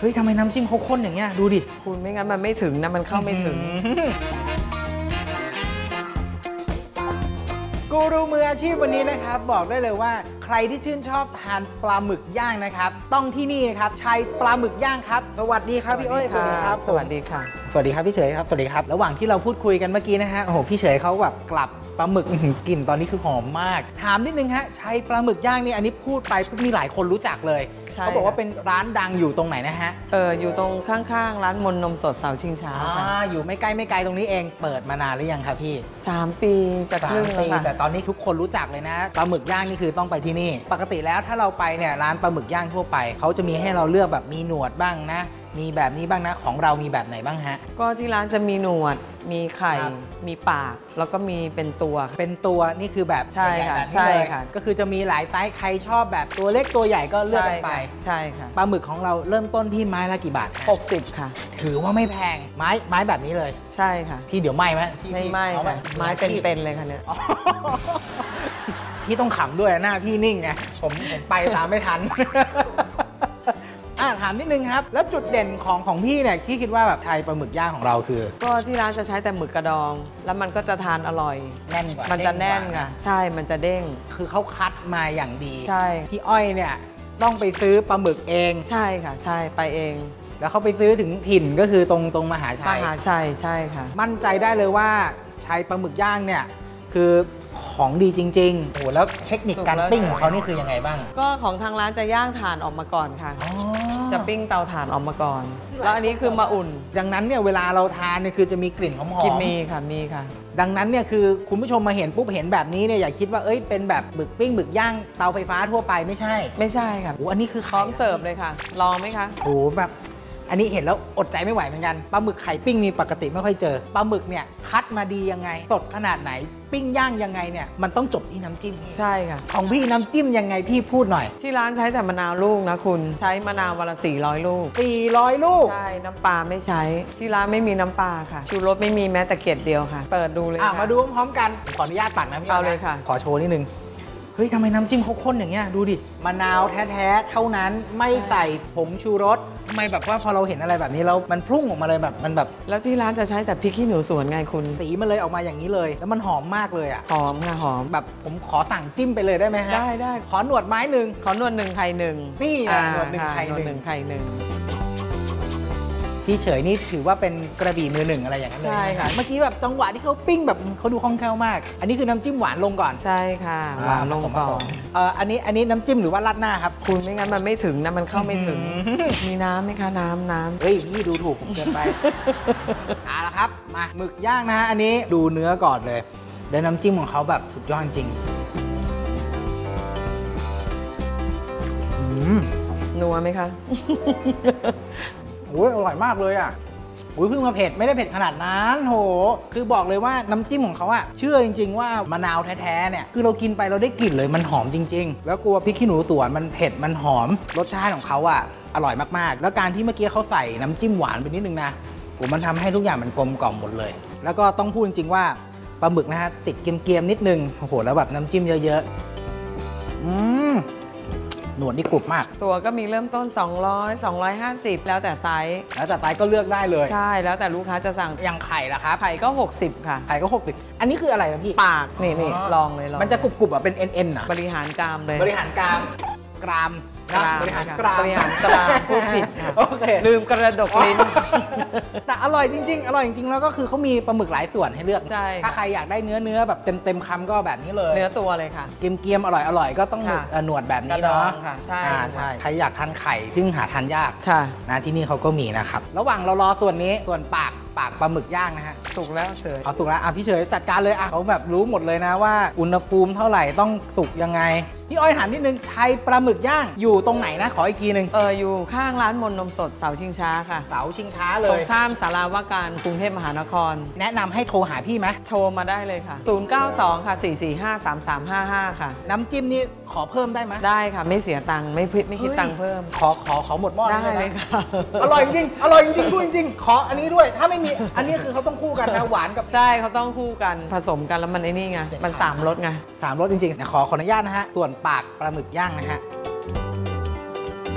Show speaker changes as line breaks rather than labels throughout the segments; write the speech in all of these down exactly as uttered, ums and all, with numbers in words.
ฮ้ยทำไมน้ำจิ้มเขาข้นอย่างเงี้ยดูดิ
คุณไม่งั้นมันไม่ถึงนะมันเข้าไม่ถึง
กูรูมืออาชีพวันนี้นะครับบอกได้เลยว่าใครที่ชื่นชอบทานปลาหมึกย่างนะครับต้องที่นี่นะครับชัยปลาหมึกย่างครับสวัสดีครับพี่อ้อยสวัสดีครับ
สวัสดีค่ะ
สวัสดีครับพี่เฉยครับสวัสดีครับระหว่างที่เราพูดคุยกันเมื่อกี้นะฮะโอ้โหพี่เฉยเขาแบบกลับปลาหมึกกลิ่นตอนนี้คือหอมมากถามนิดนึงฮะชัยปลาหมึกย่างนี่อันนี้พูดไปมีหลายคนรู้จักเลยเขาบอกว่าเป็นร้านดังอยู่ตรงไหนนะฮะ
เอออยู่ตรงข้างๆร้านมนนมสดเสาชิงช้า
ค่ะอยู่ไม่ใกล้ไม่ไกลตรงนี้เองเปิดมานานหรือยังครับพี่
สามปีจะครึ่งแล้วค่ะ
แต่ตอนนี้ทุกคนรู้จักเลยนะปลาหมึกย่างนี่คือต้องไปที่นี่ปกติแล้วถ้าเราไปเนี่ยร้านปลาหมึกย่างทั่วไปเขาจะมีให้เราเลือกแบบมีหนวดบ้างนะมีแบบนี้บ้างนะของเรามีแบบไหนบ้างฮะ
ก็ที่ร้านจะมีหนวดมีไข่มีปากแล้วก็มีเป็นตัว
เป็นตัวนี่คือแบบ
ใช่ค่ะใช่ค่ะ
ก็คือจะมีหลายไซส์ใครชอบแบบตัวเล็กตัวใหญ่ก็เลือกกันไป
ใช่ค่ะ
ปลาหมึกของเราเริ่มต้นที่ไม้ละกี่บาท
หกสิบค่ะ
ถือว่าไม่แพงไม้ไม้แบบนี้เลย
ใช่ค่ะ
พี่เดี๋ยวไหม้ไหม
ไม่ไหม้ค่ะไม้เป็นๆเลยค่ะเนี่ย
พี่ต้องขำด้วยหน้าพี่นิ่งไงผมผมไปตามไม่ทันถามนิดนึงครับแล้วจุดเด่นของของพี่เนี่ยที่คิดว่าแบบไทยปลาหมึกย่างของเราคือ
ก็ที่ร้านจะใช้แต่หมึกกระดองแล้วมันก็จะทานอร่อย
แน่นกว่า
มันจะแน่นค่ะใช่มันจะเด้ง
คือเขาคัดมาอย่างดี
ใช่
พี่อ้อยเนี่ยต้องไปซื้อปลาหมึกเอง
ใช่ค่ะใช่ไปเอง
แล้วเขาไปซื้อถึงถิ่นก็คือตรงตรงมหาชั
ยมหาชัยใช่ค่ะ
มั่นใจได้เลยว่าใช้ปลาหมึกย่างเนี่ยคือของดีจริงๆโอ้แล้วเทคนิคการปิ้งของเขานี่คือยังไงบ้าง
ก็ของทางร้านจะย่างถ่านออกมาก่อนค่ะจะปิ้งเตาถ่านออกมาก่อนแล้วอันนี้คือมาอุ่น
ดังนั้นเนี่ยเวลาเราทานเนี่ยคือจะมีกลิ่นหอม
ๆมีค่ะมีค่ะ
ดังนั้นเนี่ยคือคุณผู้ชมมาเห็นปุ๊บเห็นแบบนี้เนี่ยอย่าคิดว่าเอ้ยเป็นแบบหมึกปิ้งหมึกย่างเตาไฟฟ้าทั่วไปไม่ใช่
ไม่ใช่ค่ะ
โอ้อันนี้คือ
พร้อมเสิร์ฟเลยค่ะลองไหมคะ
โอ้แบบอันนี้เห็นแล้วอดใจไม่ไหวเหมือนกันปลาหมึกไข่ปิ้งนี่ปกติไม่ค่อยเจอปลาหมึกเนี่ยคัดมาดียังไงสดขนาดไหนปิ้งย่างยังไงเนี่ยมันต้องจบที่น้ำจิ้ม
ใช่ค่ะ
ของพี่น้ำจิ้มยังไงพี่พูดหน่อย
ที่ร้านใช้แต่มะนาวลูกนะคุณใช้มะนาววันละสี่ร้อยลูก
สี่ร้อยลูก
ใช่น้ำปลาไม่ใช้ที่ร้านไม่มีน้ำปลาค่ะชูรสไม่มีแม้แต่เกล็ดเดียวค่ะเปิดดูเลยค่ะ
มาดูพร้อมกันขออนุญาตตักนะพี่
เอาเลยค่ะ
ขอโชว์นิดนึงเฮ้ยทำไมน้ำจิ้มเขาข้นอย่างเงี้ยดูดิมะนาวแท้ๆเท่านั้นไม่ใส่ผงชูรสทำไมแบบว่าพอเราเห็นอะไรแบบนี้แล้วมันพุ่งออกมาเลยแบบมันแบบ
แล้วที่ร้านจะใช้แต่พริกขี้หนูสวนไงคุณ
สีมันเลยออกมาอย่างนี้เลยแล้วมันหอมมากเลยอ่ะ
หอมค่ะหอม
แบบผมขอสั่งจิ้มไปเลยได้ไหมฮะ
ได้ได้
ขอหนวดไม้หนึ่ง
ขอหนวดหนึ่งไข่หนึ่ง
นี่หนวดหนึ่งไข่หนึ่ง
ไข่หนึ่ง
พี่เฉยนี่ถือว่าเป็นกระบี่มือหนึ่งอะไรอย่างนั้นเลย
ใช่ค่ะ
เมื่อกี้แบบจังหวะที่เขาปิ้งแบบเขาดูคล่องแคล่วมากอันนี้คือน้ำจิ้มหวานลงก่อน
ใช่ค่ะหวานลงก่อน
เอ่ออันนี้อันนี้น้ำจิ้มหรือว่าราดหน้าครับ
คุณไม่งั้นมันไม่ถึงนะมันเข้าไม่ถึงมีน้ำไหมคะน้ำน้ำ
เฮ้ยพี่ดูถูกผมเกินไปเอาละครับมาหมึกย่างนะฮะอันนี้ดูเนื้อก่อนเลยแล้วน้ำจิ้มของเขาแบบสุดยอดจริง
นัวไหมคะ
โอ้ยอร่อยมากเลยอ่ะอุ้ยเพิ่งมาเผ็ดไม่ได้เผ็ดขนาดนั้นโหคือบอกเลยว่าน้ำจิ้มของเขาอะเชื่อจริงๆว่ามะนาวแท้ๆเนี่ยคือเรากินไปเราได้กลิ่นเลยมันหอมจริงๆแล้วกลัวพริกขี้หนูสวนมันเผ็ดมันหอมรสชาติของเขาอะอร่อยมากๆแล้วการที่เมื่อกี้เขาใส่น้ำจิ้มหวานไปนิดนึงนะโหมันทำให้ทุกอย่างมันกลมกล่อมหมดเลยแล้วก็ต้องพูดจริงๆว่าปลาหมึกนะฮะติดเกรียมๆนิดนึงโอ้โหแล้วแบบน้ำจิ้มเยอะๆอืมหนวดนี่กรุบมาก
ตัวก็มีเริ่มต้นสองร้อย สองร้อยห้าสิบแล้วแต่ไซส์
แล้วแต่ไซส์ก็เลือกได้เลย
ใช่แล้วแต่ลูกค้าจะสั่ง
อย่างไข่ล่ะครับ
ไข่ก็หกสิบค่ะ
ไข่ก็หกสิบอันนี้คืออะไรนะพี่
ปากนี่นี่ลองเลยลอง
มันจะกรุบๆอ่ะเป็นเอ็นเอ็นอ่ะ
บริหารกรามเลย
บริหารกรามกรามบริหารกราม
บริหารกรามพูดผิดโอเคลืมกระดกลิ้น
แต่อร่อยจริงๆอร่อยจริงๆแล้วก็คือเขามีปลาหมึกหลายส่วนให้เลือก
ใช่
ถ้าใครอยากได้เนื้อเนื้อแบบเต็มๆคำก็แบบนี้เลย
เนื้อตัวเลยค่ะ
เกรียมๆอร่อยอร่อยก็ต้องหนวดแบบนี้เนาะ
ใช่
ใช่ใครอยากทานไข่ซึ่งหาทานยากนะที่นี่เขาก็มีนะครับระหว่างเรารอส่วนนี้ส่วนปากปากปลาหมึกย่างนะฮะ
สุกแล้วเฉย
เอาสุกแล้วอ่ะพี่เฉยจัดการเลยอ่ะเขาแบบรู้หมดเลยนะว่าอุณหภูมิเท่าไหร่ต้องสุกยังไงพี่อ้อยถามนิดนึงใช้ปลาหมึกย่างอยู่ตรงไหนนะขออีกทีนึง
เอออยู่ข้างร้านมนนมสดเสาชิงช้าค่ะ
เสาชิงช้าเลย
ตรงข้ามศาลาว่าการกรุงเทพมหานคร
แนะนำให้โทรหาพี่ไหม
โทรมาได้เลยค่ะศูนย์ เก้า สอง ค่ะ สี่ สี่ ห้า สาม สาม ห้า ห้า ค่ะ
น้ำจิ้มนี่ขอเพิ่มได้ไหม
ได้ค่ะไม่เสียตังค์ไม่พิไม่คิดตังค์เพิ่ม
ขอขอขอหมดหม้อ
ได้เลยค่ะ
อร่อยจริงอร่อยจริงพูดจริงขออันนี้ด้วยถ้าไม่มีอันนี้คือเขาต้องคู่กันนะหวานกับ
ใช่เขาต้องคู่กันผสมกันแล้วมันไอ้นี่ไงมันสามรสไง
สามรสจริงๆขอขออนุญาตนะฮะส่วนปากปลาหมึกย่างนะฮะ
ร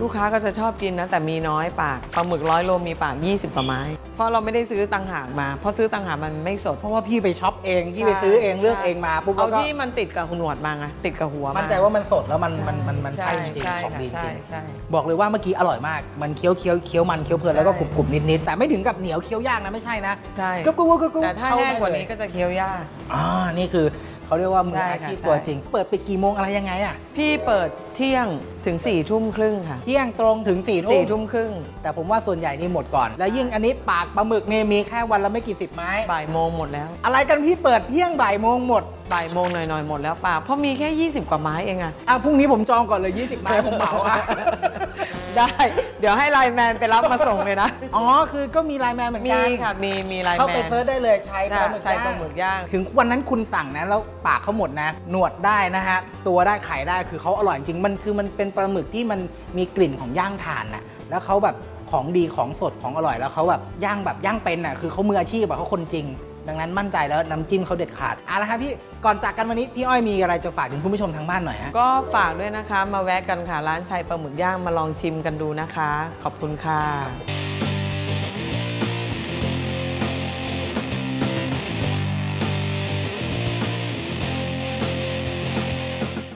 ลูกค้าก็จะชอบกินนะแต่มีน้อยปากปลาหมึกร้อยโลมีปากยี่สิบกว่าไม้เพราะเราไม่ได้ซื้อตังหากมาเพราะซื้อตังหากมันไม่สด
เพราะว่าพี่ไปช็อปเองพี่ไปซื้อเองเลือกเองมาปุ๊บ
เอา
แล้วก็
ที่มันติดกับหนวดมาไงติดกับหัว
มั่นใจว่ามันสดแล้วมันมันมันมัน
ใช่
ใช่จริง
ใช่
ๆของดีจ
ใช่
ริง
ใช่
บอกเลยว่าเมื่อกี้อร่อยมากมันเคี้ยวเคี้ยวเคี้ยวมันเคี้ยวเพลินแล้วก็
ใช่
กรุบกรุบนิดนิดๆแต่ไม่ถึงกับเหนียวเคี้ยวยากนะไม่ใช่นะ
ใช่
กรุบกรุบกรุบกรุบ
แต่ถ้า
เข้
แห้งกว่านี้
ได้เลย
ก็จะเคี้ยวยาก
อ่านี่คือเขาเรียกว่ามือ
ใช่
อา
ค่ะ
ชีพ
ใช่
ตัวจริง เปิดปิดกี่โมงอะไรยังไงอ่ะ
พี่เปิดเที่ยงถึงสี่ทุ่มครึ่งค่ะ
เที่ยงตรงถึงสี่ทุ่
สี่
ม
ทุ่มครึ่ง
แต่ผมว่าส่วนใหญ่นี่หมดก่อน แล้วยิ่งอันนี้ปากปลาหมึกนี่มีแค่วันละไม่กี่สิบไม้
บ่ายโมงหมดแล้ว
อะไรกันพี่เปิดเที่ยงบ่ายโมงหมด
บ่ายโมงหน่อยๆหมดแล้วป่าเพราะมีแค่ ยี่สิบ กว่าไม้เองอะ
อ่ะพรุ่งนี้ผมจองก่อนเลยยี่สิบไม้ผมเหมาอ่ะ
ได้ เดี๋ยวให้ไลน์แมนไปรับมาส่งเลยนะ
อ๋อคือก็มีไลน์แมนเหมือน
มี
กัน
ค่ะมีมีไลน์
เข้า
แม
ไป
น
เซิร์ชได้เลยใช้ปลาหมึก
ใช้
ย่าง
ปลาหมึกย่าง
ถึงวันนั้นคุณสั่งนะแล้วปากเขาหมดนะ หนวดได้นะฮะตัวได้ไข่ได้คือเขาอร่อยจริงมันคือมันเป็นปลาหมึกที่มันมีกลิ่นของย่างถ่านน่ะแล้วเขาแบบของดีของสดของอร่อยแล้วเขาแบบย่างแบบย่างเป็นน่ะคือเขามืออาชีพแบบเขาคนจริง ดังนั้นมั่นใจแล้วน้ำจิ้มเขาเด็ดขาดเอาละครับพี่ก่อนจากกันวันนี้พี่อ้อยมีอะไรจะฝากถึงคุณผู้ชมทางบ้านหน่อยฮะ
ก็ฝากด้วยนะคะ มาแวะกันค่ะร้านชัยปลาหมึกย่างมาลองชิมกันดูนะคะ ขอบคุณค่ะ